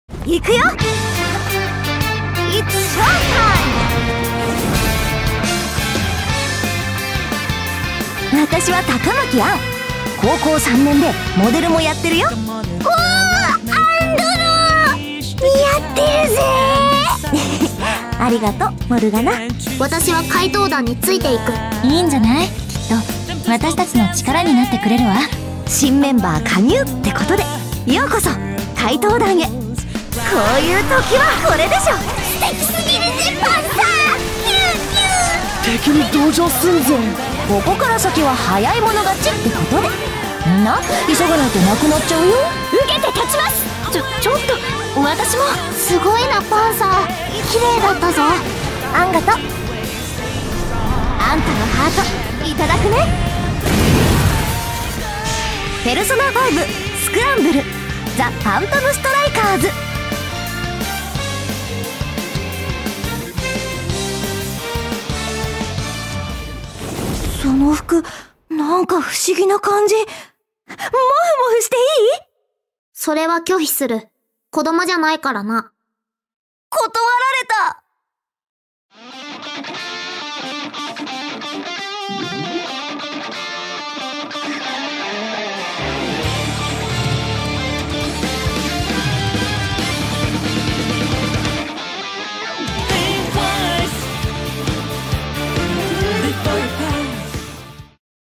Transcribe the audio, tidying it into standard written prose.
行くよ。It's showtime。私は高巻杏。高校3年でモデルもやってるよ。おー、アンドロ似合ってるぜありがとう、モルガナ。 私は怪盗団についていく。 いいんじゃない？きっと私たちの力になってくれるわ。 新メンバー加入ってことで、ようこそ怪盗団へ。こういう時はこれでしょ。素敵すぎるね、パンサー。 敵に同情すんぞ。 ここから先は早い者勝ちってことで、みんな急がないとなくなっちゃうよ。受けて立ちます。ちょっと私も。 すごいな、パンサー。綺麗だったぞ。 あんがと。あんたのハートいただくね。ペルソナ5スクランブルザ・ファントムストライカーズ。その服なんか不思議な感じ。モフモフしていい？ それは拒否する。子供じゃないからな。 断られた。